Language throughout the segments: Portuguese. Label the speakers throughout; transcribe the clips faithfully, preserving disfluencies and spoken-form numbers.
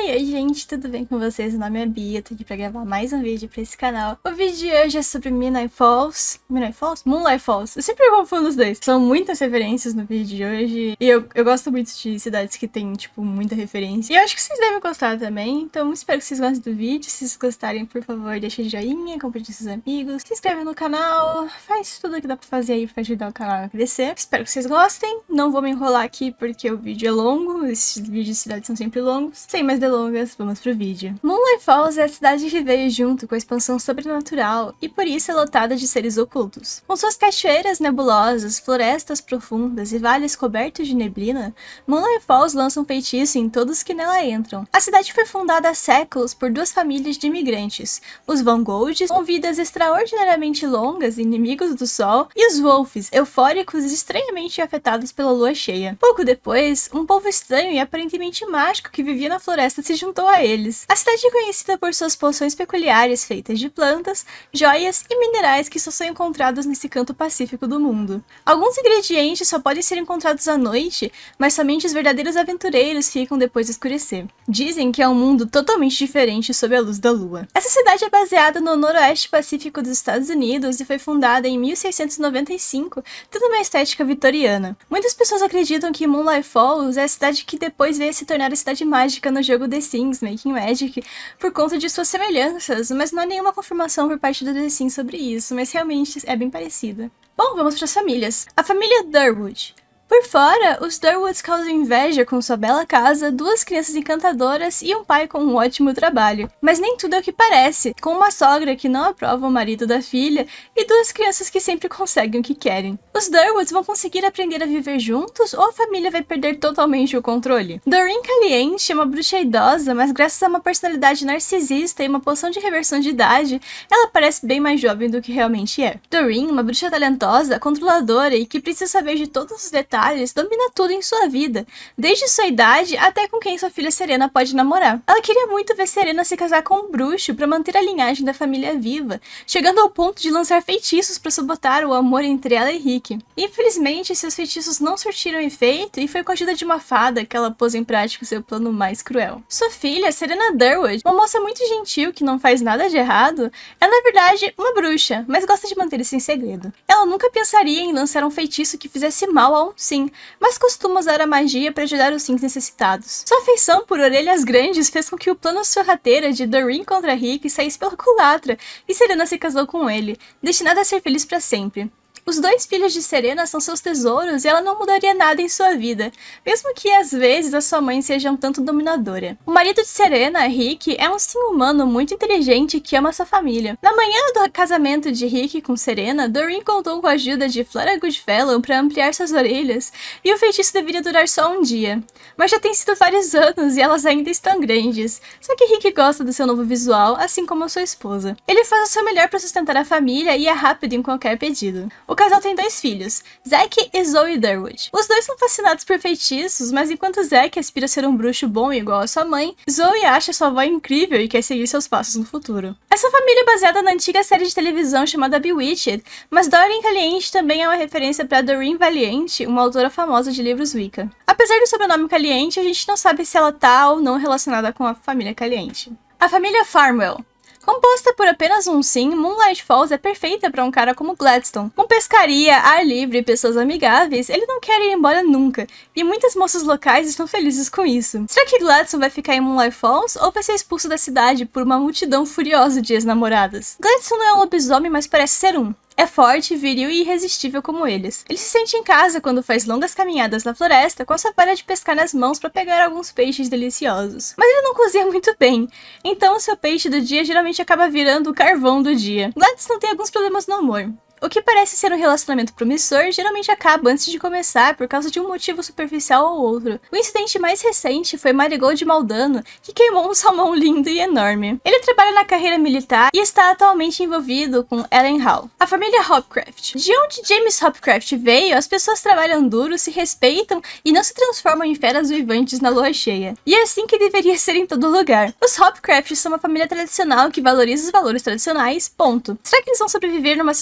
Speaker 1: Oi, gente, tudo bem com vocês? Meu nome é Bia, tô aqui pra gravar mais um vídeo pra esse canal. O vídeo de hoje é sobre Midnight Falls. Midnight Falls? Moonlight Falls. Eu sempre confundo os dois. São muitas referências no vídeo de hoje. E eu, eu gosto muito de cidades que tem, tipo, muita referência. E eu acho que vocês devem gostar também. Então, espero que vocês gostem do vídeo. Se vocês gostarem, por favor, deixa o joinha, compartilhe com seus amigos, se inscreve no canal, faz tudo que dá pra fazer aí pra ajudar o canal a crescer. Espero que vocês gostem. Não vou me enrolar aqui porque o vídeo é longo. Esses vídeos de cidades são sempre longos. Sem mais delongas, vamos pro vídeo. Moonlight Falls é a cidade que veio junto com a expansão sobrenatural e por isso é lotada de seres ocultos. Com suas cachoeiras nebulosas, florestas profundas e vales cobertos de neblina, Moonlight Falls lança um feitiço em todos que nela entram. A cidade foi fundada há séculos por duas famílias de imigrantes, os Van Golds, com vidas extraordinariamente longas, inimigos do sol, e os Wolves, eufóricos e estranhamente afetados pela lua cheia. Pouco depois, um povo estranho e aparentemente mágico que vivia na floresta se juntou a eles. A cidade é conhecida por suas poções peculiares feitas de plantas, joias e minerais que só são encontrados nesse canto pacífico do mundo. Alguns ingredientes só podem ser encontrados à noite, mas somente os verdadeiros aventureiros ficam depois de escurecer. Dizem que é um mundo totalmente diferente sob a luz da lua. Essa cidade é baseada no noroeste pacífico dos Estados Unidos e foi fundada em mil seiscentos e noventa e cinco, tendo uma estética vitoriana. Muitas pessoas acreditam que Moonlight Falls é a cidade que depois veio a se tornar a cidade mágica no jogo The Sims Making Magic por conta de suas semelhanças, mas não há nenhuma confirmação por parte do The Sims sobre isso, mas realmente é bem parecida. Bom, vamos para as famílias. A família Durwood. Por fora, os Durwoods causam inveja com sua bela casa, duas crianças encantadoras e um pai com um ótimo trabalho. Mas nem tudo é o que parece, com uma sogra que não aprova o marido da filha e duas crianças que sempre conseguem o que querem. Os Durwoods vão conseguir aprender a viver juntos ou a família vai perder totalmente o controle? Doreen Caliente é uma bruxa idosa, mas graças a uma personalidade narcisista e uma poção de reversão de idade, ela parece bem mais jovem do que realmente é. Doreen, uma bruxa talentosa, controladora e que precisa saber de todos os detalhes, domina tudo em sua vida, desde sua idade até com quem sua filha Serena pode namorar. Ela queria muito ver Serena se casar com um bruxo para manter a linhagem da família viva, chegando ao ponto de lançar feitiços para sabotar o amor entre ela e Rick. Infelizmente, seus feitiços não surtiram efeito e foi com a ajuda de uma fada que ela pôs em prática o seu plano mais cruel. Sua filha, Serena Durwood, uma moça muito gentil que não faz nada de errado, é na verdade uma bruxa, mas gosta de manter isso em segredo. Ela nunca pensaria em lançar um feitiço que fizesse mal a um sim, mas costuma usar a magia para ajudar os sims necessitados. Sua afeição por orelhas grandes fez com que o plano sorrateira de Doreen contra Rick saísse pela culatra, e Serena se casou com ele, destinada a ser feliz para sempre. Os dois filhos de Serena são seus tesouros e ela não mudaria nada em sua vida, mesmo que às vezes a sua mãe seja um tanto dominadora. O marido de Serena, Rick, é um sim humano muito inteligente que ama sua família. Na manhã do casamento de Rick com Serena, Doreen contou com a ajuda de Flora Goodfellow para ampliar suas orelhas, e o feitiço deveria durar só um dia. Mas já tem sido vários anos e elas ainda estão grandes. Só que Rick gosta do seu novo visual, assim como a sua esposa. Ele faz o seu melhor para sustentar a família e é rápido em qualquer pedido. O casal tem dois filhos, Zack e Zoe Durwood. Os dois são fascinados por feitiços, mas enquanto Zack aspira a ser um bruxo bom igual a sua mãe, Zoe acha sua avó incrível e quer seguir seus passos no futuro. Essa família é baseada na antiga série de televisão chamada Bewitched, mas Doreen Caliente também é uma referência para Doreen Valiente, uma autora famosa de livros Wicca. Apesar do sobrenome Caliente, a gente não sabe se ela tá ou não relacionada com a família Caliente. A família Farmwell. Composta por apenas um sim, Moonlight Falls é perfeita para um cara como Gladstone. Com pescaria, ar livre e pessoas amigáveis, ele não quer ir embora nunca, e muitas moças locais estão felizes com isso. Será que Gladstone vai ficar em Moonlight Falls ou vai ser expulso da cidade por uma multidão furiosa de ex-namoradas? Gladstone não é um lobisomem, mas parece ser um. É forte, viril e irresistível como eles. Ele se sente em casa quando faz longas caminhadas na floresta com a sua vara de pescar nas mãos para pegar alguns peixes deliciosos. Mas ele não cozinha muito bem, então o seu peixe do dia geralmente acaba virando o carvão do dia. Gladstone tem alguns problemas no humor. O que parece ser um relacionamento promissor geralmente acaba antes de começar por causa de um motivo superficial ou outro. O incidente mais recente foi Marigold Maldano, que queimou um salmão lindo e enorme. Ele trabalha na carreira militar e está atualmente envolvido com Ellen Hall. A família Hopcraft. De onde James Hopcraft veio, as pessoas trabalham duro, se respeitam e não se transformam em feras uivantes na lua cheia. E é assim que deveria ser em todo lugar. Os Hopcraft são uma família tradicional que valoriza os valores tradicionais, ponto. Será que eles vão sobreviver numa cidade tão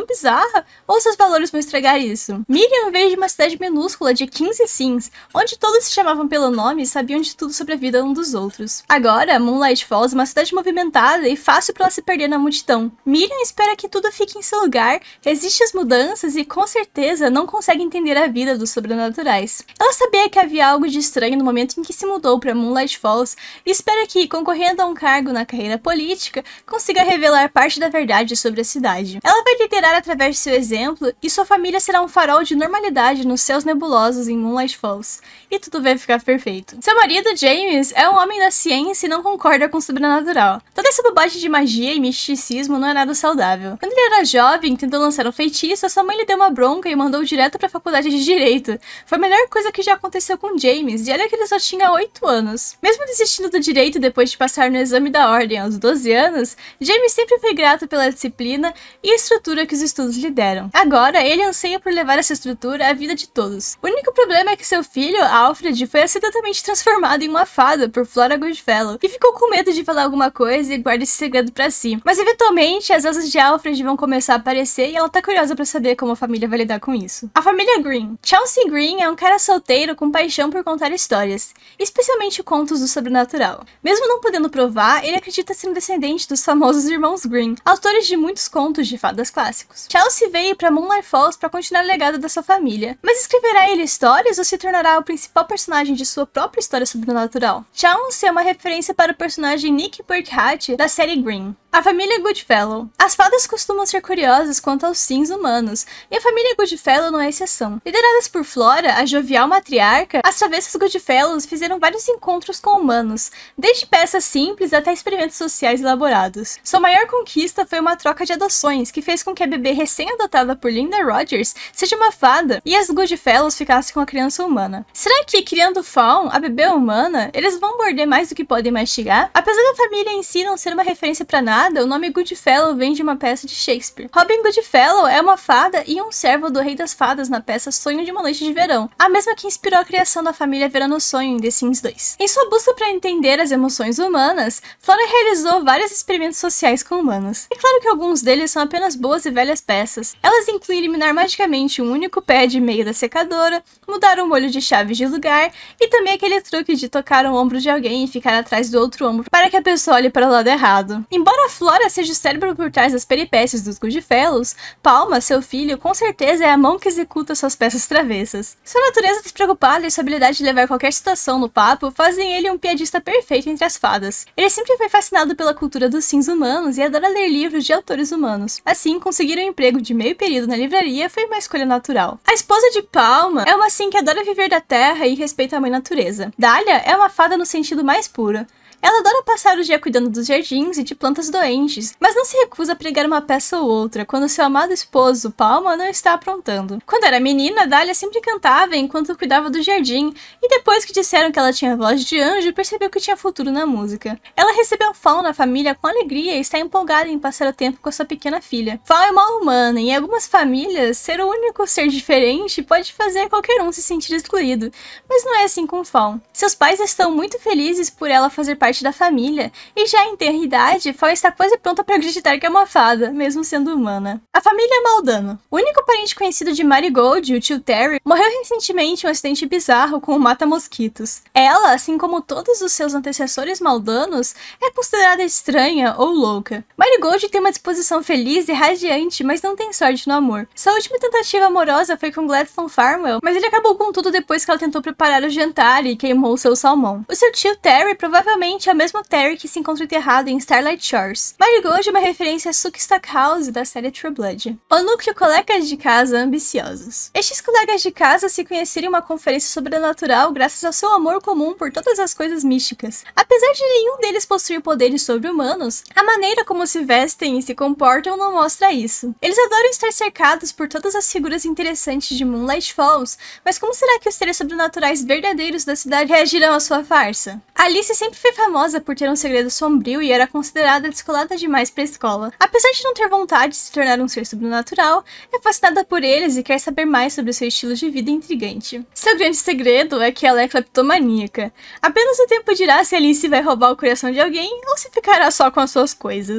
Speaker 1: tão bizarra ou seus valores vão estragar isso? Miriam veio de uma cidade minúscula de quinze sims, onde todos se chamavam pelo nome e sabiam de tudo sobre a vida um dos outros. Agora, Moonlight Falls é uma cidade movimentada e fácil para ela se perder na multidão. Miriam espera que tudo fique em seu lugar, resiste às mudanças e, com certeza, não consegue entender a vida dos sobrenaturais. Ela sabia que havia algo de estranho no momento em que se mudou para Moonlight Falls e espera que, concorrendo a um cargo na carreira política, consiga revelar parte da verdade sobre a cidade. Ela vai liderar através de seu exemplo e sua família será um farol de normalidade nos céus nebulosos em Moonlight Falls. E tudo vai ficar perfeito. Seu marido, James, é um homem da ciência e não concorda com o sobrenatural. Toda essa bobagem de magia e misticismo não é nada saudável. Quando ele era jovem, tentou lançar um feitiço, sua mãe lhe deu uma bronca e mandou direto para a faculdade de Direito. Foi a melhor coisa que já aconteceu com James, e olha que ele só tinha oito anos. Mesmo desistindo do direito depois de passar no exame da ordem aos doze anos, James sempre foi grato pela disciplina e a estrutura que os estudos lhe deram. Agora, ele anseia por levar essa estrutura à vida de todos. O único problema é que seu filho, Alfred, foi acidentalmente transformado em uma fada por Flora Goodfellow e ficou com medo de falar alguma coisa e guarda esse segredo pra si. Mas eventualmente, as asas de Alfred vão começar a aparecer e ela tá curiosa pra saber como a família vai lidar com isso. A família Green. Chelsea Green é um cara solteiro com paixão por contar histórias, especialmente contos do sobrenatural. Mesmo não podendo provar, ele acredita ser um descendente dos famosos irmãos Green, autores de muitos contos de fadas clássicos. Chelsea veio para Moonlight Falls para continuar o legado da sua família, mas escreverá ele histórias ou se tornará o principal personagem de sua própria história sobrenatural? Chelsea é uma referência para o personagem Nick Burkhardt da série Green. A família Goodfellow. As fadas costumam ser curiosas quanto aos sims humanos, e a família Goodfellow não é exceção. Lideradas por Flora, a jovial matriarca, as travessas Goodfellows fizeram vários encontros com humanos, desde peças simples até experimentos sociais elaborados. Sua maior conquista foi uma troca de adoções, que fez com que a bebê recém-adotada por Linda Rogers seja uma fada, e as Goodfellows ficassem com a criança humana. Será que, criando Fawn, a bebê humana, eles vão morder mais do que podem mastigar? Apesar da família em si não ser uma referência pra nada, o nome Goodfellow vem de uma peça de Shakespeare. Robin Goodfellow é uma fada e um servo do Rei das Fadas na peça Sonho de uma Noite de Verão, a mesma que inspirou a criação da família Verano Sonho em The Sims dois. Em sua busca para entender as emoções humanas, Flora realizou vários experimentos sociais com humanos. É claro que alguns deles são apenas boas e velhas peças. Elas incluem eliminar magicamente um único pé de meio da secadora, mudar um molho de chaves de lugar e também aquele truque de tocar o ombro de alguém e ficar atrás do outro ombro para que a pessoa olhe para o lado errado. Embora Flora seja o cérebro por trás das peripécias dos Goodfellows, Palma, seu filho, com certeza é a mão que executa suas peças travessas. Sua natureza despreocupada e sua habilidade de levar qualquer situação no papo fazem ele um piadista perfeito entre as fadas. Ele sempre foi fascinado pela cultura dos sims humanos e adora ler livros de autores humanos. Assim, conseguir um emprego de meio período na livraria foi uma escolha natural. A esposa de Palma é uma sim que adora viver da terra e respeita a mãe natureza. Dahlia é uma fada no sentido mais puro. Ela adora passar o dia cuidando dos jardins e de plantas doentes, mas não se recusa a pregar uma peça ou outra quando seu amado esposo, Palma, não está aprontando. Quando era menina, Dahlia sempre cantava enquanto cuidava do jardim, e depois que disseram que ela tinha voz de anjo, percebeu que tinha futuro na música. Ela recebeu Fawn na família com alegria e está empolgada em passar o tempo com a sua pequena filha. Fawn é uma humana, e em algumas famílias, ser o único ser diferente pode fazer qualquer um se sentir excluído, mas não é assim com Fawn. Seus pais estão muito felizes por ela fazer parte da família, e já em ter idade, Fawn está quase pronta para acreditar que é uma fada, mesmo sendo humana. A família Maldano. O único parente conhecido de Marigold, o tio Terry, morreu recentemente em um acidente bizarro com um mata-mosquitos. Ela, assim como todos os seus antecessores maldanos, é considerada estranha ou louca. Marigold tem uma disposição feliz e radiante, mas não tem sorte no amor. Sua última tentativa amorosa foi com Gladstone Farwell, mas ele acabou com tudo depois que ela tentou preparar o jantar e queimou seu salmão. O seu tio Terry provavelmente é o mesmo Terry que se encontra enterrado em Starlight Shores. Marigold é uma referência a Sookie Stackhouse da série True Blood. O núcleo colegas de casa ambiciosos. Estes colegas de casa se conheceram em uma conferência sobrenatural graças ao seu amor comum por todas as coisas místicas. Apesar de nenhum deles possuir poderes sobre-humanos, a maneira como se vestem e se comportam não mostra isso. Eles adoram estar cercados por todas as figuras interessantes de Moonlight Falls, mas como será que os seres sobrenaturais verdadeiros da cidade reagirão à sua farsa? Alice sempre foi famosa por ter um segredo sombrio e era considerada descolada demais para a escola. Apesar de não ter vontade de se tornar um ser sobrenatural, é fascinada por eles e quer saber mais sobre seu estilo de vida intrigante. Seu grande segredo é que ela é cleptomaníaca. Apenas o tempo dirá se Alice vai roubar o coração de alguém ou se ficará só com as suas coisas.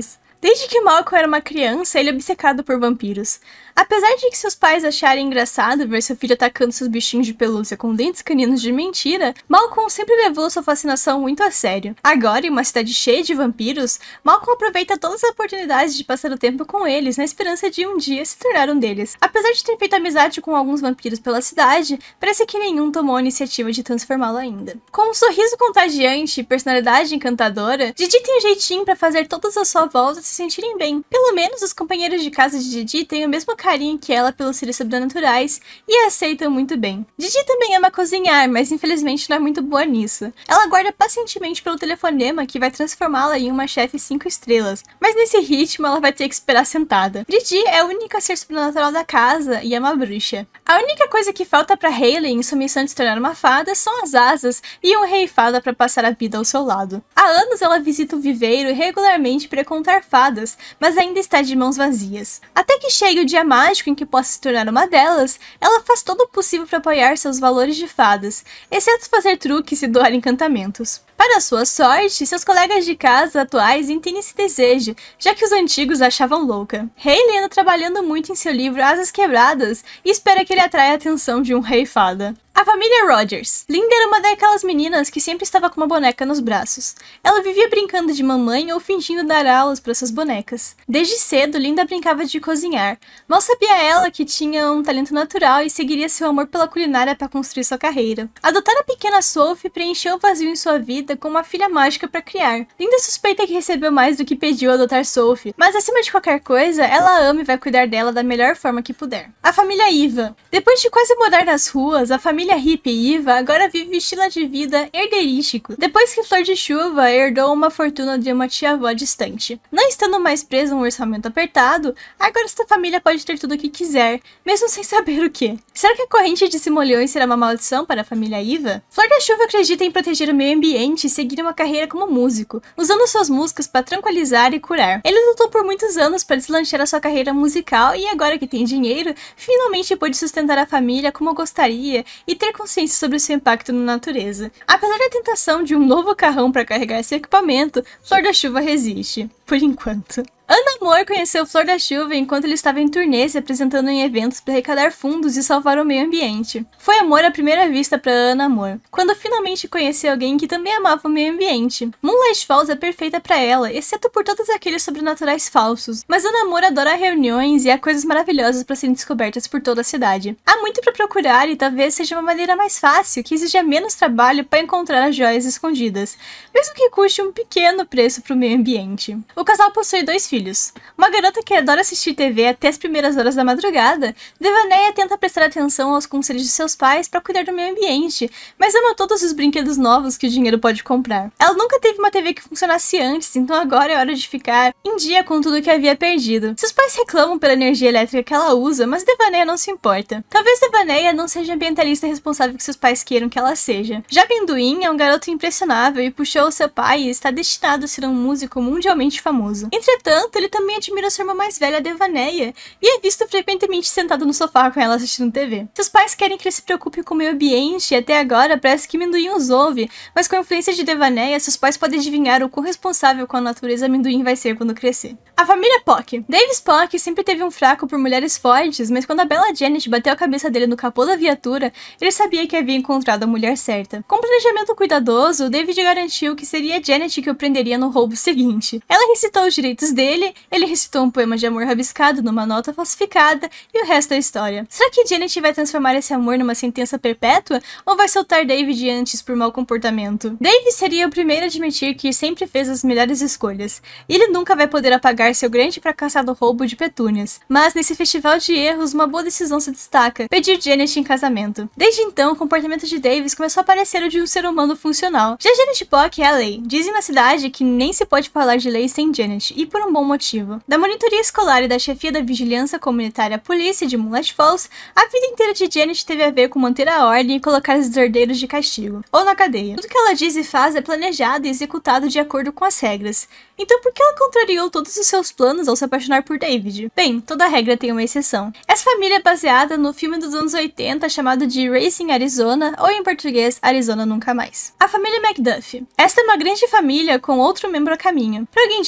Speaker 1: Desde que Malcolm era uma criança, ele é obcecado por vampiros. Apesar de que seus pais acharem engraçado ver seu filho atacando seus bichinhos de pelúcia com dentes caninos de mentira, Malcolm sempre levou sua fascinação muito a sério. Agora, em uma cidade cheia de vampiros, Malcolm aproveita todas as oportunidades de passar o tempo com eles, na esperança de um dia se tornar um deles. Apesar de ter feito amizade com alguns vampiros pela cidade, parece que nenhum tomou a iniciativa de transformá-lo ainda. Com um sorriso contagiante e personalidade encantadora, Didi tem um jeitinho para fazer todos à sua volta se sentirem bem. Pelo menos os companheiros de casa de Didi têm o mesmo carinho que ela pelos seres sobrenaturais e a aceitam muito bem. Didi também ama cozinhar, mas infelizmente não é muito boa nisso. Ela aguarda pacientemente pelo telefonema que vai transformá-la em uma chefe cinco estrelas, mas nesse ritmo ela vai ter que esperar sentada. Didi é a única ser sobrenatural da casa e é uma bruxa. A única coisa que falta para Hayley em sua missão de se tornar uma fada são as asas e um rei fada para passar a vida ao seu lado. Há anos ela visita o viveiro regularmente para contar fadas, mas ainda está de mãos vazias. Até que chegue o dia mágico em que possa se tornar uma delas, ela faz todo o possível para apoiar seus valores de fadas, exceto fazer truques e doar encantamentos. Para sua sorte, seus colegas de casa atuais entendem esse desejo, já que os antigos a achavam louca. Hayley anda trabalhando muito em seu livro Asas Quebradas e espera que ele atraia a atenção de um rei fada. A família Rogers. Linda era uma daquelas meninas que sempre estava com uma boneca nos braços. Ela vivia brincando de mamãe ou fingindo dar aulas para suas bonecas. Desde cedo, Linda brincava de cozinhar. Mal sabia ela que tinha um talento natural e seguiria seu amor pela culinária para construir sua carreira. Adotar a pequena Sophie preencheu o vazio em sua vida com uma filha mágica para criar. Linda suspeita que recebeu mais do que pediu ao adotar Sophie, mas acima de qualquer coisa, ela ama e vai cuidar dela da melhor forma que puder. A família Eva. Depois de quase morar nas ruas, a família A hippie Eva agora vive estilo de vida herdeirístico, depois que Flor de Chuva herdou uma fortuna de uma tia-avó distante. Não estando mais presa a um orçamento apertado, agora esta família pode ter tudo o que quiser, mesmo sem saber o que. Será que a corrente de Simoleões será uma maldição para a família Eva? Flor da Chuva acredita em proteger o meio ambiente e seguir uma carreira como músico, usando suas músicas para tranquilizar e curar. Ele lutou por muitos anos para deslanchar a sua carreira musical e agora que tem dinheiro, finalmente pôde sustentar a família como gostaria e ter consciência sobre o seu impacto na natureza. Apesar da tentação de um novo carrão para carregar seu equipamento, Flor da Chuva resiste. Por enquanto. Ana Amor conheceu Flor da Chuva enquanto ele estava em turnê se apresentando em eventos para arrecadar fundos e salvar o meio ambiente. Foi amor à primeira vista para Ana Amor, quando finalmente conheceu alguém que também amava o meio ambiente. Moonlight Falls é perfeita para ela, exceto por todos aqueles sobrenaturais falsos, mas Ana Amor adora reuniões e há coisas maravilhosas para serem descobertas por toda a cidade. Há muito para procurar e talvez seja uma maneira mais fácil, que exija menos trabalho para encontrar as joias escondidas, mesmo que custe um pequeno preço para o meio ambiente. O casal possui dois filhos. Uma garota que adora assistir T V até as primeiras horas da madrugada, Devaneia tenta prestar atenção aos conselhos de seus pais para cuidar do meio ambiente, mas ama todos os brinquedos novos que o dinheiro pode comprar. Ela nunca teve uma T V que funcionasse antes, então agora é hora de ficar em dia com tudo que havia perdido. Seus pais reclamam pela energia elétrica que ela usa, mas Devaneia não se importa. Talvez Devaneia não seja a ambientalista responsável que seus pais queiram que ela seja. Já Benduin é um garoto impressionável e puxou seu pai e está destinado a ser um músico mundialmente famoso. Entretanto, ele também admira sua irmã mais velha, Devaneia, e é visto frequentemente sentado no sofá com ela assistindo T V. Seus pais querem que ele se preocupe com o meio ambiente e até agora parece que Amendoim os ouve, mas com a influência de Devaneia, seus pais podem adivinhar o quão responsável com a natureza Amendoim vai ser quando crescer. A família Spock. Dave Spock sempre teve um fraco por mulheres fortes, mas quando a bela Janet bateu a cabeça dele no capô da viatura, ele sabia que havia encontrado a mulher certa. Com um planejamento cuidadoso, David garantiu que seria Janet que o prenderia no roubo seguinte. Ela recitou os direitos dele, ele recitou um poema de amor rabiscado numa nota falsificada e o resto é história. Será que Janet vai transformar esse amor numa sentença perpétua ou vai soltar David antes por mau comportamento? Dave seria o primeiro a admitir que sempre fez as melhores escolhas, e ele nunca vai poder apagar seu grande e fracassado roubo de petúnias. Mas nesse festival de erros, uma boa decisão se destaca: pedir Janet em casamento. Desde então, o comportamento de Davis começou a parecer o de um ser humano funcional. Já Janet Spock é a lei. Dizem na cidade que nem se pode falar de lei sem Janet, e por um bom motivo. Da monitoria escolar e da chefia da vigilância comunitária à polícia de Moonlight Falls, a vida inteira de Janet teve a ver com manter a ordem e colocar os desordeiros de castigo, ou na cadeia. Tudo que ela diz e faz é planejado e executado de acordo com as regras. Então por que ela contrariou todos os seus planos ao se apaixonar por David? Bem, toda regra tem uma exceção. Essa família é baseada no filme dos anos oitenta chamado de Racing Arizona, ou em português, Arizona Nunca Mais. A família McDuff. Esta é uma grande família com outro membro a caminho. Para alguém de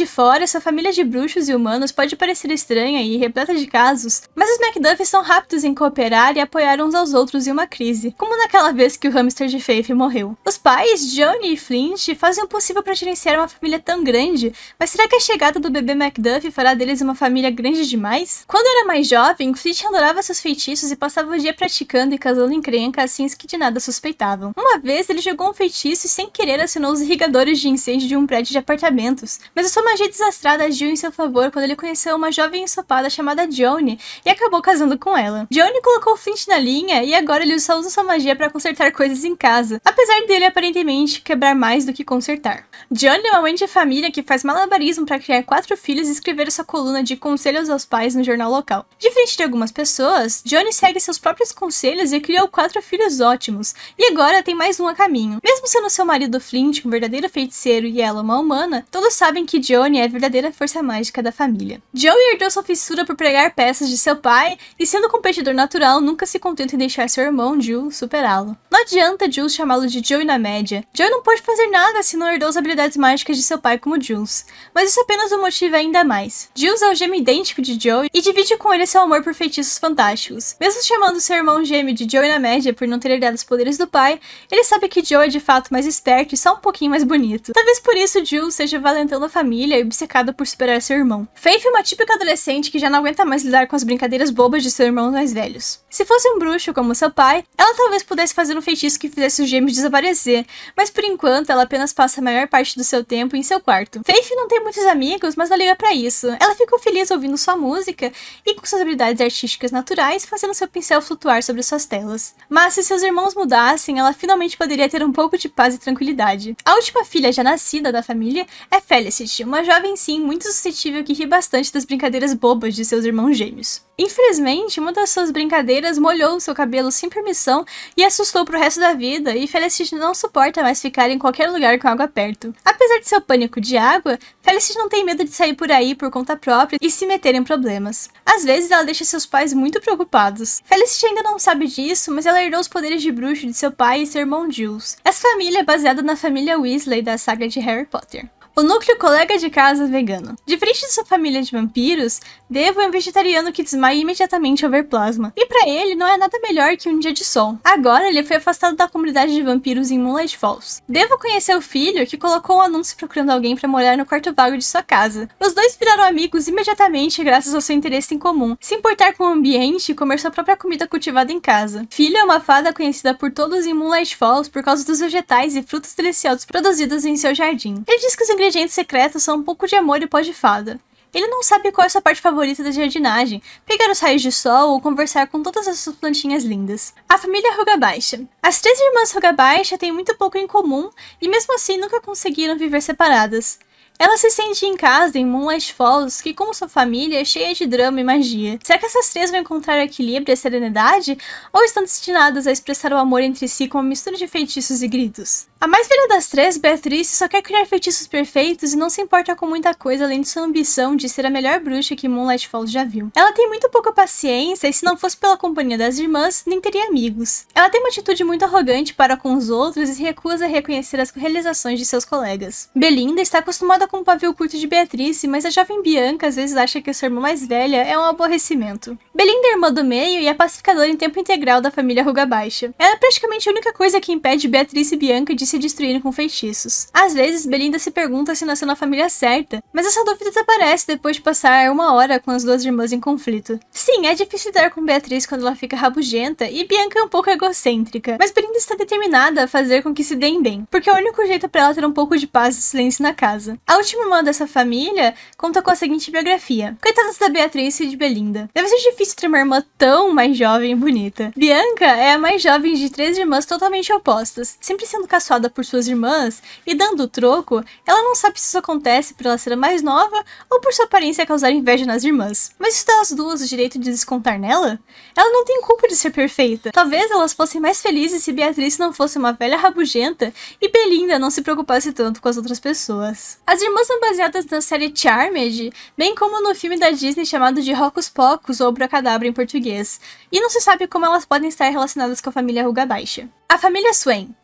Speaker 1: de fora, essa família de bruxos e humanos pode parecer estranha e repleta de casos, mas os McDuff são rápidos em cooperar e apoiar uns aos outros em uma crise, como naquela vez que o hamster de Faith morreu. Os pais, Johnny e Flint, fazem o possível para gerenciar uma família tão grande, mas será que a chegada do bebê McDuff fará deles uma família grande demais? Quando era mais jovem, Flint adorava seus feitiços e passava o dia praticando e causando encrenca assim que de nada suspeitavam. Uma vez ele jogou um feitiço e sem querer acionou os irrigadores de incêndio de um prédio de apartamentos, mas a sua magia desastrada agiu em seu favor quando ele conheceu uma jovem ensopada chamada Johnny e acabou casando com ela. Johnny colocou Flint na linha e agora ele só usa sua magia para consertar coisas em casa, apesar dele aparentemente quebrar mais do que consertar. Johnny é uma mãe de família que faz malabarismo para criar quatro filhos e escrever sua coluna de conselhos aos pais no jornal local. Diferente de algumas pessoas, Johnny segue seus próprios conselhos e criou quatro filhos ótimos, e agora tem mais um a caminho. Mesmo sendo seu marido Flint um verdadeiro feiticeiro e ela uma humana, todos sabem que Johnny é a verdadeira força mágica da família. Joey herdou sua fissura por pregar peças de seu pai e, sendo competidor natural, nunca se contenta em deixar seu irmão Jules superá-lo. Não adianta Jules chamá-lo de Joey na média. Joey não pode fazer nada se não herdou as habilidades mágicas de seu pai como Jules, mas isso apenas o motiva ainda mais. Jules é o gêmeo idêntico de Joey e divide com ele seu amor por feitiços fantásticos. Mesmo chamando seu irmão gêmeo de Joey na média por não ter herdado os poderes do pai, ele sabe que Joey é de fato mais esperto e só um pouquinho mais bonito. Talvez por isso Jules seja valentão da família e obcecado por superar seu irmão. Faith é uma típica adolescente que já não aguenta mais lidar com as brincadeiras bobas de seus irmãos mais velhos. Se fosse um bruxo como seu pai, ela talvez pudesse fazer um feitiço que fizesse os gêmeos desaparecer, mas por enquanto ela apenas passa a maior parte do seu tempo em seu quarto. Faith não tem muitos amigos, mas não liga pra isso. Ela ficou feliz ouvindo sua música e com suas habilidades artísticas naturais, fazendo seu pincel flutuar sobre suas telas. Mas se seus irmãos mudassem, ela finalmente poderia ter um pouco de paz e tranquilidade. A última filha já nascida da família é Felicity, uma jovem sim muito suscetível que ri bastante das brincadeiras bobas de seus irmãos gêmeos. Infelizmente, uma das suas brincadeiras molhou seu cabelo sem permissão e assustou pro resto da vida, e Felicity não suporta mais ficar em qualquer lugar com água perto. Apesar de seu pânico de água, Felicity não tem medo de sair por aí por conta própria e se meter em problemas. Às vezes ela deixa seus pais muito preocupados. Felicity ainda não sabe disso, mas ela herdou os poderes de bruxo de seu pai e seu irmão Jules. Essa família é baseada na família Weasley da saga de Harry Potter. O núcleo colega de casa vegano. Diferente de sua família de vampiros, Devo é um vegetariano que desmaia imediatamente ao ver plasma. E pra ele não é nada melhor que um dia de sol. Agora ele foi afastado da comunidade de vampiros em Moonlight Falls. Devo conheceu o filho que colocou um anúncio procurando alguém pra morar no quarto vago de sua casa. Os dois viraram amigos imediatamente graças ao seu interesse em comum, se importar com o ambiente e comer sua própria comida cultivada em casa. Filho é uma fada conhecida por todos em Moonlight Falls por causa dos vegetais e frutos deliciosos produzidos em seu jardim. Ele diz que os ingredientes secretos são um pouco de amor e pó de fada. Ele não sabe qual é a sua parte favorita da jardinagem, pegar os raios de sol ou conversar com todas essas plantinhas lindas. A família Ruga Baixa. As três irmãs Ruga Baixa têm muito pouco em comum e mesmo assim nunca conseguiram viver separadas. Ela se sente em casa em Moonlight Falls, que como sua família é cheia de drama e magia. Será que essas três vão encontrar equilíbrio e serenidade? Ou estão destinadas a expressar o amor entre si com uma mistura de feitiços e gritos? A mais velha das três, Beatrice, só quer criar feitiços perfeitos e não se importa com muita coisa além de sua ambição de ser a melhor bruxa que Moonlight Falls já viu. Ela tem muito pouca paciência e se não fosse pela companhia das irmãs, nem teria amigos. Ela tem uma atitude muito arrogante para com os outros e se recusa a reconhecer as realizações de seus colegas. Belinda está acostumada com o pavio curto de Beatrice, mas a jovem Bianca às vezes acha que sua irmã mais velha é um aborrecimento. Belinda é irmã do meio e é pacificadora em tempo integral da família Ruga Baixa. Ela é praticamente a única coisa que impede Beatrice e Bianca de se destruírem com feitiços. Às vezes, Belinda se pergunta se nasceu na família certa, mas essa dúvida desaparece depois de passar uma hora com as duas irmãs em conflito. Sim, é difícil lidar com Beatriz quando ela fica rabugenta e Bianca é um pouco egocêntrica, mas Belinda está determinada a fazer com que se deem bem, porque é o único jeito para ela ter um pouco de paz e silêncio na casa. A última irmã dessa família conta com a seguinte biografia: coitadas da Beatriz e de Belinda. Deve ser difícil ter uma irmã tão mais jovem e bonita. Bianca é a mais jovem de três irmãs totalmente opostas, sempre sendo caçoada por suas irmãs e dando o troco. Ela não sabe se isso acontece por ela ser a mais nova ou por sua aparência causar inveja nas irmãs. Mas isso dá às duas o direito de descontar nela? Ela não tem culpa de ser perfeita. Talvez elas fossem mais felizes se Beatriz não fosse uma velha rabugenta e Belinda não se preocupasse tanto com as outras pessoas. As irmãs são baseadas na série Charmed, bem como no filme da Disney chamado de Hocus Pocus ou Abracadabra em português, e não se sabe como elas podem estar relacionadas com a família Ruga Baixa. A família Swain.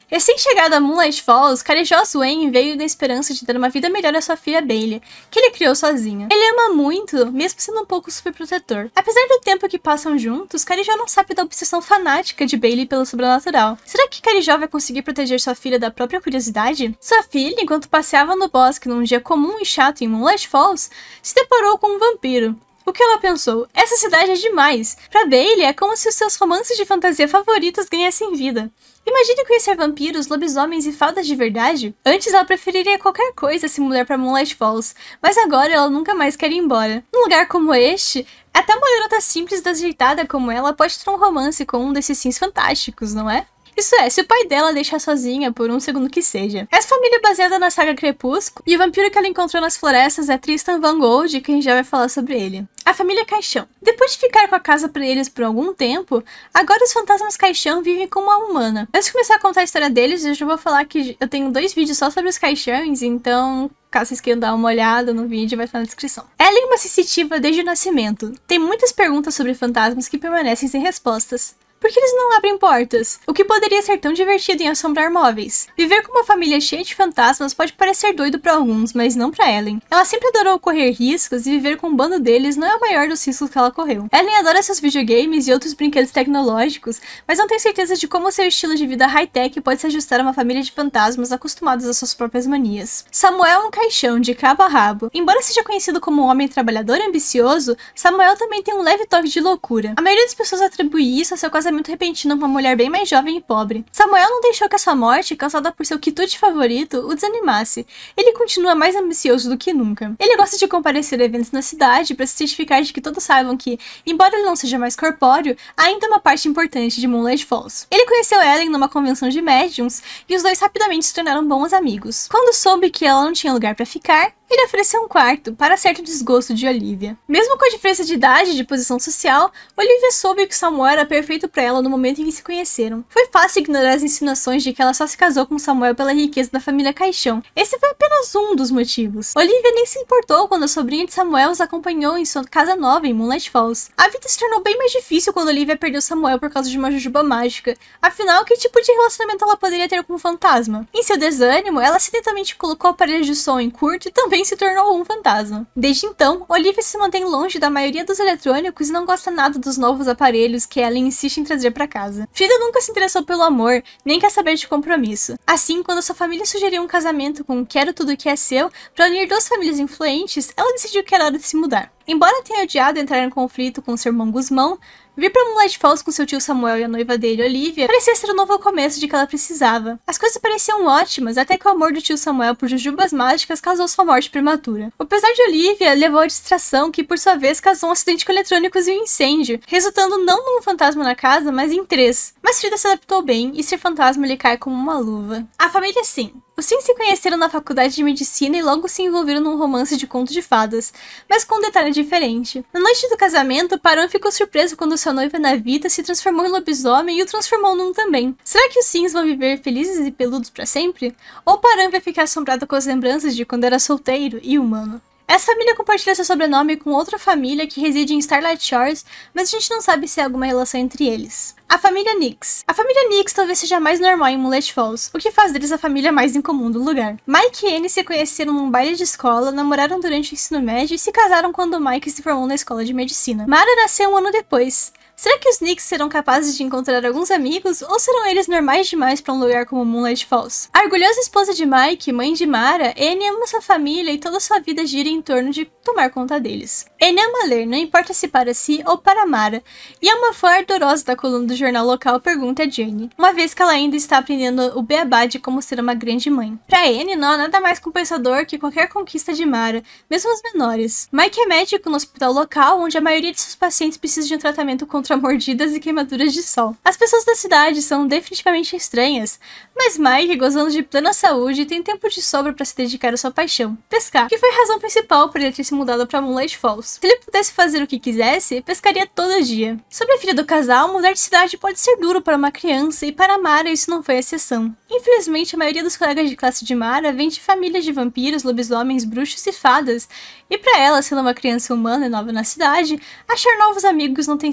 Speaker 1: Recém-chegada a Moonlight Falls, Carijó Swain veio na esperança de dar uma vida melhor à sua filha Bailey, que ele criou sozinho. Ele ama muito, mesmo sendo um pouco superprotetor. Apesar do tempo que passam juntos, Carijó não sabe da obsessão fanática de Bailey pelo sobrenatural. Será que Carijó vai conseguir proteger sua filha da própria curiosidade? Sua filha, enquanto passeava no bosque num dia comum e chato em Moonlight Falls, se deparou com um vampiro. O que ela pensou? Essa cidade é demais. Pra Bailey, é como se os seus romances de fantasia favoritos ganhassem vida. Imagine conhecer vampiros, lobisomens e fadas de verdade. Antes ela preferiria qualquer coisa se mudar pra Moonlight Falls, mas agora ela nunca mais quer ir embora. Num lugar como este, até uma garota simples e desajeitada como ela pode ter um romance com um desses sims fantásticos, não é? Isso é, se o pai dela deixar sozinha por um segundo que seja. Essa família é baseada na saga Crepúsculo, e o vampiro que ela encontrou nas florestas é Tristan Van Gogh, que a gente já vai falar sobre ele. A família Caixão. Depois de ficar com a casa pra eles por algum tempo, agora os fantasmas Caixão vivem com uma humana. Antes de começar a contar a história deles, eu já vou falar que eu tenho dois vídeos só sobre os Caixões, então caso vocês queiram dar uma olhada no vídeo, vai estar na descrição. Ela é uma sensitiva desde o nascimento. Tem muitas perguntas sobre fantasmas que permanecem sem respostas. Por que eles não abrem portas? O que poderia ser tão divertido em assombrar móveis? Viver com uma família cheia de fantasmas pode parecer doido para alguns, mas não para Ellen. Ela sempre adorou correr riscos e viver com um bando deles não é o maior dos riscos que ela correu. Ellen adora seus videogames e outros brinquedos tecnológicos, mas não tem certeza de como seu estilo de vida high-tech pode se ajustar a uma família de fantasmas acostumados às suas próprias manias. Samuel é um caixão de cabo a rabo. Embora seja conhecido como um homem trabalhador e ambicioso, Samuel também tem um leve toque de loucura. A maioria das pessoas atribui isso a seu casamento muito repentino com uma mulher bem mais jovem e pobre. Samuel não deixou que a sua morte, causada por seu quitute favorito, o desanimasse. Ele continua mais ambicioso do que nunca. Ele gosta de comparecer a eventos na cidade para se certificar de que todos saibam que, embora ele não seja mais corpóreo, ainda é uma parte importante de Moonlight Falls. Ele conheceu Ellen numa convenção de médiums e os dois rapidamente se tornaram bons amigos. Quando soube que ela não tinha lugar para ficar, ele ofereceu um quarto, para certo desgosto de Olivia. Mesmo com a diferença de idade e de posição social, Olivia soube que Samuel era perfeito para ela no momento em que se conheceram. Foi fácil ignorar as insinuações de que ela só se casou com Samuel pela riqueza da família Caixão. Esse foi apenas um dos motivos. Olivia nem se importou quando a sobrinha de Samuel os acompanhou em sua casa nova em Moonlight Falls. A vida se tornou bem mais difícil quando Olivia perdeu Samuel por causa de uma jujuba mágica. Afinal, que tipo de relacionamento ela poderia ter com um fantasma? Em seu desânimo, ela acidentalmente colocou o aparelho de som em curto e também se tornou um fantasma. Desde então, Olivia se mantém longe da maioria dos eletrônicos e não gosta nada dos novos aparelhos que Ellen insiste em trazer para casa. Frida nunca se interessou pelo amor, nem quer saber de compromisso. Assim, quando sua família sugeriu um casamento com Quero Tudo Que É Seu para unir duas famílias influentes, ela decidiu que era hora de se mudar. Embora tenha odiado entrar em conflito com seu irmão Guzmão, vir pra Moonlight Falls com seu tio Samuel e a noiva dele, Olivia, parecia ser o novo começo de que ela precisava. As coisas pareciam ótimas, até que o amor do tio Samuel por jujubas mágicas causou sua morte prematura. O pesar de Olivia levou à distração que, por sua vez, causou um acidente com eletrônicos e um incêndio, resultando não num fantasma na casa, mas em três. Mas Frida se adaptou bem e ser fantasma lhe cai como uma luva. A família sim. Os Sims se conheceram na faculdade de medicina e logo se envolveram num romance de conto de fadas, mas com um detalhe diferente. Na noite do casamento, Paran ficou surpreso quando sua noiva Navita se transformou em lobisomem e o transformou num também. Será que os Sims vão viver felizes e peludos para sempre? Ou Paran vai ficar assombrado com as lembranças de quando era solteiro e humano? Essa família compartilha seu sobrenome com outra família que reside em Starlight Shores, mas a gente não sabe se há alguma relação entre eles. A família Nix. A família Nix talvez seja a mais normal em Moonlight Falls, o que faz deles a família mais incomum do lugar. Mike e Annie se conheceram num baile de escola, namoraram durante o ensino médio e se casaram quando Mike se formou na escola de medicina. Mara nasceu um ano depois. Será que os Nix serão capazes de encontrar alguns amigos, ou serão eles normais demais para um lugar como Moonlight Falls? A orgulhosa esposa de Mike, mãe de Mara, Annie ama sua família e toda sua vida gira em torno de tomar conta deles. Annie ama ler, não importa se para si ou para Mara, e é uma fã ardorosa da coluna do jornal local Pergunta a Jane, uma vez que ela ainda está aprendendo o beabá de como ser uma grande mãe. Para Annie, não há nada mais compensador que qualquer conquista de Mara, mesmo as menores. Mike é médico no hospital local, onde a maioria de seus pacientes precisa de um tratamento contra mordidas e queimaduras de sol. As pessoas da cidade são definitivamente estranhas, mas Mike, gozando de plena saúde, tem tempo de sobra para se dedicar à sua paixão, pescar, que foi a razão principal para ele ter se mudado para Moonlight Falls. Se ele pudesse fazer o que quisesse, pescaria todo dia. Sobre a filha do casal, mudar de cidade pode ser duro para uma criança, e para Mara isso não foi exceção. Infelizmente, a maioria dos colegas de classe de Mara vem de famílias de vampiros, lobisomens, bruxos e fadas, e para ela, sendo uma criança humana e nova na cidade, achar novos amigos não tem sido fácil.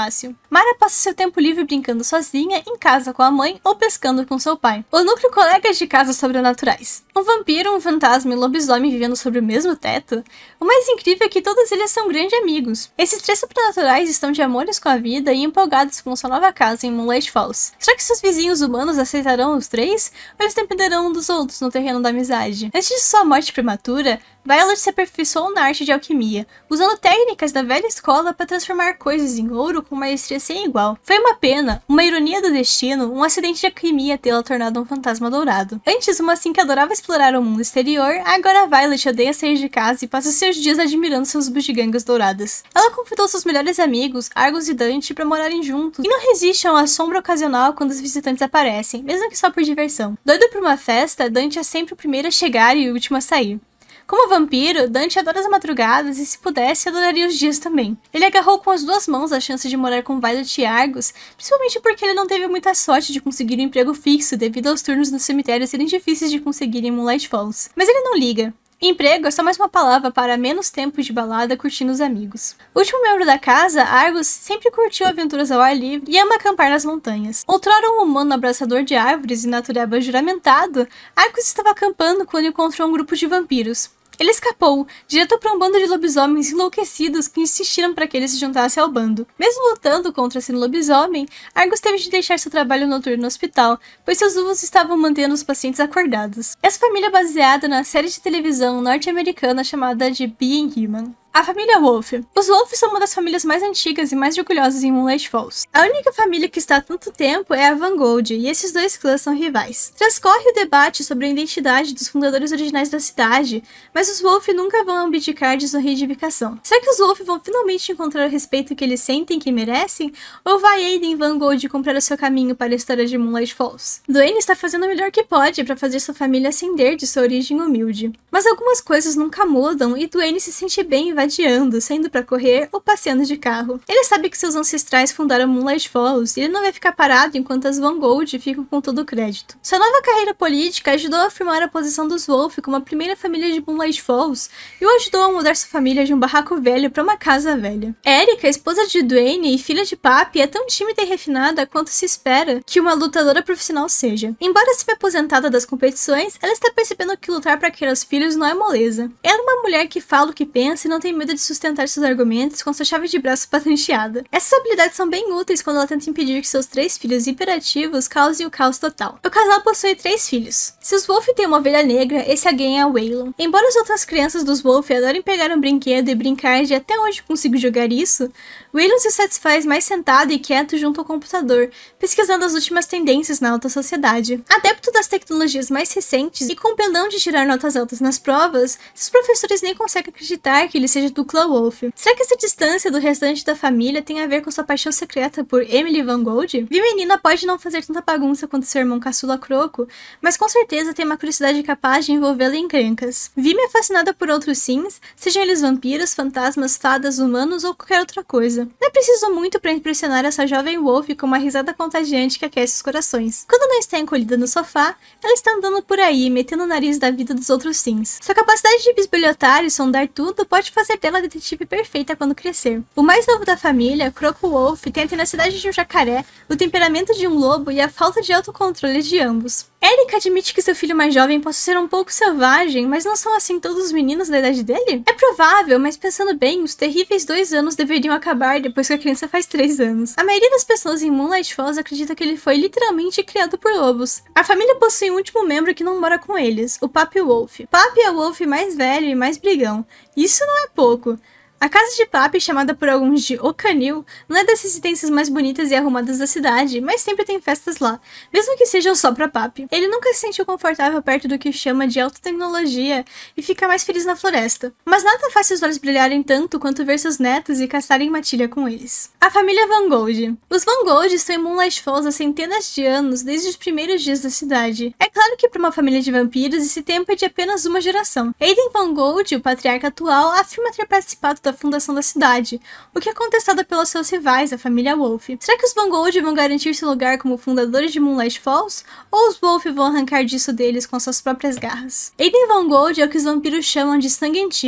Speaker 1: fácil. Mara passa seu tempo livre brincando sozinha, em casa com a mãe ou pescando com seu pai. O núcleo colegas de casas sobrenaturais. Um vampiro, um fantasma e um lobisomem vivendo sobre o mesmo teto? O mais incrível é que todos eles são grandes amigos. Esses três sobrenaturais estão de amores com a vida e empolgados com sua nova casa em Moonlight Falls. Será que seus vizinhos humanos aceitarão os três? Ou eles dependerão um dos outros no terreno da amizade? Antes de sua morte prematura, Violet se aperfeiçoou na arte de alquimia, usando técnicas da velha escola para transformar coisas em ouro com maestria sem igual. Foi uma pena, uma ironia do destino, um acidente de alquimia tê-la tornado um fantasma dourado. Antes, uma assim que adorava explorar o mundo exterior, agora Violet odeia sair de casa e passa seus dias admirando seus bugigangas douradas. Ela convidou seus melhores amigos, Argus e Dante, para morarem juntos, e não resiste a uma sombra ocasional quando os visitantes aparecem, mesmo que só por diversão. Doido por uma festa, Dante é sempre o primeiro a chegar e o último a sair. Como vampiro, Dante adora as madrugadas e, se pudesse, adoraria os dias também. Ele agarrou com as duas mãos a chance de morar com Violet e Argus, principalmente porque ele não teve muita sorte de conseguir um emprego fixo devido aos turnos no cemitério serem difíceis de conseguir em Moonlight Falls. Mas ele não liga. Emprego é só mais uma palavra para menos tempo de balada curtindo os amigos. O último membro da casa, Argus, sempre curtiu aventuras ao ar livre e ama acampar nas montanhas. Outrora um humano abraçador de árvores e natureba juramentado, Argus estava acampando quando encontrou um grupo de vampiros. Ele escapou, direto para um bando de lobisomens enlouquecidos que insistiram para que ele se juntasse ao bando. Mesmo lutando contra esse lobisomem, Argus teve de deixar seu trabalho noturno no hospital, pois seus uvos estavam mantendo os pacientes acordados. Essa família é baseada na série de televisão norte-americana chamada de Being Human. A família Wolf. Os Wolf são uma das famílias mais antigas e mais orgulhosas em Moonlight Falls. A única família que está há tanto tempo é a Van Gold, e esses dois clãs são rivais. Transcorre o debate sobre a identidade dos fundadores originais da cidade, mas os Wolf nunca vão abdicar de sua reivindicação. Será que os Wolf vão finalmente encontrar o respeito que eles sentem que merecem? Ou vai Aiden Van Gold comprar o seu caminho para a história de Moonlight Falls? Dwayne está fazendo o melhor que pode para fazer sua família ascender de sua origem humilde. Mas algumas coisas nunca mudam e Dwayne se sente bem vadiando, saindo para correr ou passeando de carro. Ele sabe que seus ancestrais fundaram Moonlight Falls e ele não vai ficar parado enquanto as Van Gold ficam com todo o crédito. Sua nova carreira política ajudou a afirmar a posição dos Wolf como a primeira família de Moonlight Falls e o ajudou a mudar sua família de um barraco velho para uma casa velha. Erica, esposa de Dwayne e filha de Papi, é tão tímida e refinada quanto se espera que uma lutadora profissional seja. Embora se aposentada das competições, ela está percebendo que lutar para criar os filhos não é moleza. Ela é uma mulher que fala o que pensa e não tem medo de sustentar seus argumentos com sua chave de braço patenteada. Essas habilidades são bem úteis quando ela tenta impedir que seus três filhos hiperativos causem o caos total. O casal possui três filhos. Se os Wolf têm uma ovelha negra, esse alguém é a Waylon. Embora as outras crianças dos Wolf adorem pegar um brinquedo e brincar de até onde consigo jogar isso, Waylon se satisfaz mais sentado e quieto junto ao computador, pesquisando as últimas tendências na alta sociedade. Adepto das tecnologias mais recentes e com pendão de tirar notas altas nas provas, seus professores nem conseguem acreditar que ele seja do clã Wolf. Será que essa distância do restante da família tem a ver com sua paixão secreta por Emily Van Gold? Vi menina pode não fazer tanta bagunça quanto seu irmão caçula Croco, mas com certeza tem uma curiosidade capaz de envolvê-la em encrencas. Vime é fascinada por outros sims, sejam eles vampiros, fantasmas, fadas, humanos ou qualquer outra coisa. Não é preciso muito para impressionar essa jovem Wolf com uma risada contagiante que aquece os corações. Quando não está encolhida no sofá, ela está andando por aí, metendo o nariz da vida dos outros sims. Sua capacidade de bisbilhotar e sondar tudo pode fazer dela a detetive perfeita quando crescer. O mais novo da família, Croco Wolf, tem a tenacidade de um jacaré, o temperamento de um lobo e a falta de autocontrole de ambos. Erica admite que seu filho mais jovem possa ser um pouco selvagem, mas não são assim todos os meninos da idade dele? É provável, mas pensando bem, os terríveis dois anos deveriam acabar depois que a criança faz três anos. A maioria das pessoas em Moonlight Falls acredita que ele foi literalmente criado por lobos. A família possui um último membro que não mora com eles, o Papi Wolf. Papi é o Wolf mais velho e mais brigão. Isso não é pouco. A casa de Papi, chamada por alguns de O Canil, não é das residências mais bonitas e arrumadas da cidade, mas sempre tem festas lá, mesmo que sejam só pra Papi. Ele nunca se sentiu confortável perto do que chama de alta tecnologia e fica mais feliz na floresta. Mas nada faz seus olhos brilharem tanto quanto ver seus netos e caçarem matilha com eles. A família Van Gold. Os Van Gold estão em Moonlight Falls há centenas de anos, desde os primeiros dias da cidade. É claro que para uma família de vampiros esse tempo é de apenas uma geração. Aiden Van Gold, o patriarca atual, afirma ter participado da fundação da cidade, o que é contestado pelos seus rivais, a família Wolf. Será que os Van Gold vão garantir seu lugar como fundadores de Moonlight Falls? Ou os Wolf vão arrancar disso deles com suas próprias garras? Aiden Van Gold é o que os vampiros chamam de sangue antigo.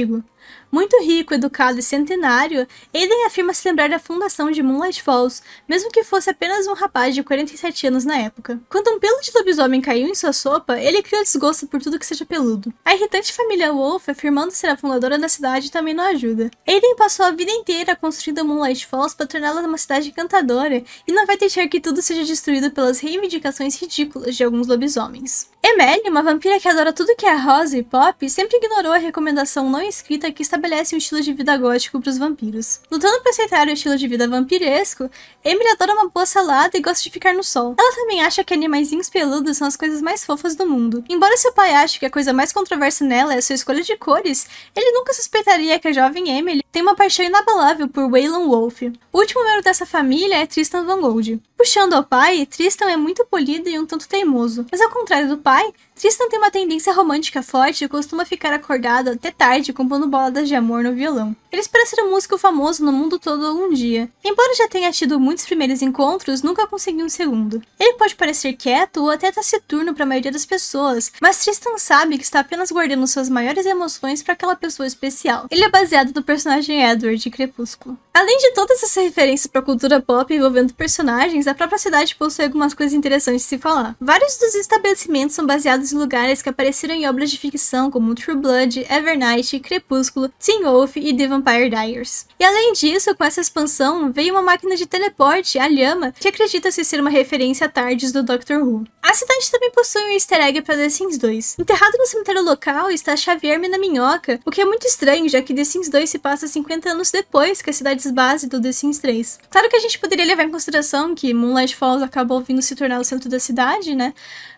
Speaker 1: Muito rico, educado e centenário, Aiden afirma se lembrar da fundação de Moonlight Falls, mesmo que fosse apenas um rapaz de quarenta e sete anos na época. Quando um pelo de lobisomem caiu em sua sopa, ele criou desgosto por tudo que seja peludo. A irritante família Wolf, afirmando ser a fundadora da cidade, também não ajuda. Aiden passou a vida inteira construindo Moonlight Falls para torná-la uma cidade encantadora e não vai deixar que tudo seja destruído pelas reivindicações ridículas de alguns lobisomens. Emily, uma vampira que adora tudo que é rosa e pop, sempre ignorou a recomendação não escrita que estabelece um estilo de vida gótico para os vampiros. Lutando para aceitar o estilo de vida vampiresco, Emily adora uma boa salada e gosta de ficar no sol. Ela também acha que animaizinhos peludos são as coisas mais fofas do mundo. Embora seu pai ache que a coisa mais controversa nela é a sua escolha de cores, ele nunca suspeitaria que a jovem Emily tem uma paixão inabalável por Waylon Wolf. O último membro dessa família é Tristan Van Gold. Puxando ao pai, Tristan é muito polido e um tanto teimoso, mas ao contrário do pai, Tristan tem uma tendência romântica forte e costuma ficar acordado até tarde compondo baladas de amor no violão. Ele espera ser um músico famoso no mundo todo algum dia. Embora já tenha tido muitos primeiros encontros, nunca conseguiu um segundo. Ele pode parecer quieto ou até taciturno para a maioria das pessoas, mas Tristan sabe que está apenas guardando suas maiores emoções para aquela pessoa especial. Ele é baseado no personagem Edward de Crepúsculo. Além de todas essas referências para a cultura pop envolvendo personagens, a própria cidade possui algumas coisas interessantes de se falar. Vários dos estabelecimentos são baseados em lugares que apareceram em obras de ficção como True Blood, Evernight, Crepúsculo, Teen Wolf e The Vampire Diaries. E além disso, com essa expansão, veio uma máquina de teleporte, a Llama, que acredita-se ser uma referência a Tardes do Doctor Who. A cidade também possui um easter egg para The Sims dois. Enterrado no cemitério local está Xavier Mina Minhoca, o que é muito estranho, já que The Sims dois se passa cinquenta anos depois que as cidades base do The Sims três. Claro que a gente poderia levar em consideração que Moonlight Falls acabou vindo se tornar o centro da cidade, né?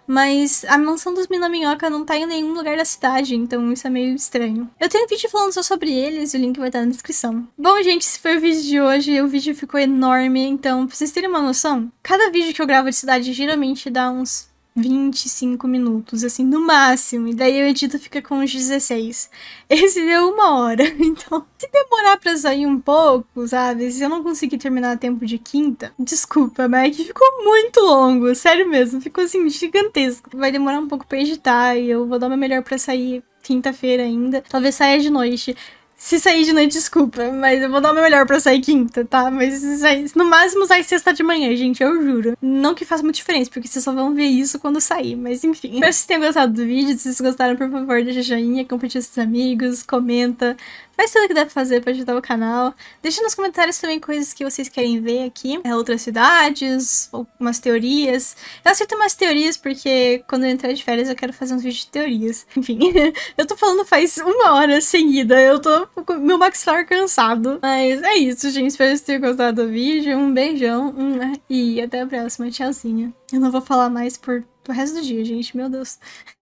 Speaker 1: Mas a mansão dos Mina Minhoca não tá em nenhum lugar da cidade, então isso é meio estranho. Eu tenho um vídeo falando só sobre eles e o link vai estar na descrição. Bom, gente, esse foi o vídeo de hoje. O vídeo ficou enorme, então, pra vocês terem uma noção, cada vídeo que eu gravo de cidade geralmente dá uns vinte e cinco minutos, assim, no máximo. E daí eu edito fica com uns dezesseis. Esse deu uma hora. Então, se demorar pra sair um pouco, sabe? Se eu não conseguir terminar a tempo de quinta, desculpa, mas é que ficou muito longo. Sério mesmo, ficou assim, gigantesco. Vai demorar um pouco pra editar e eu vou dar o meu melhor pra sair quinta-feira ainda. Talvez saia de noite. Se sair de noite, desculpa, mas eu vou dar o meu melhor pra sair quinta, tá? Mas se sair, no máximo sai sexta de manhã, gente, eu juro. Não que faça muita diferença, porque vocês só vão ver isso quando sair, mas enfim. Espero que vocês tenham gostado do vídeo. Se vocês gostaram, por favor, deixa joinha, compartilha com seus amigos, comenta. Faz tudo o que deve fazer pra ajudar o canal. Deixa nos comentários também coisas que vocês querem ver aqui. É, outras cidades, algumas teorias. Eu aceito umas teorias porque quando eu entrar de férias eu quero fazer uns vídeos de teorias. Enfim, eu tô falando faz uma hora seguida. Eu tô com meu maxilar cansado. Mas é isso, gente. Espero que vocês tenham gostado do vídeo. Um beijão. E até a próxima. Tchauzinho. Eu não vou falar mais por o resto do dia, gente. Meu Deus.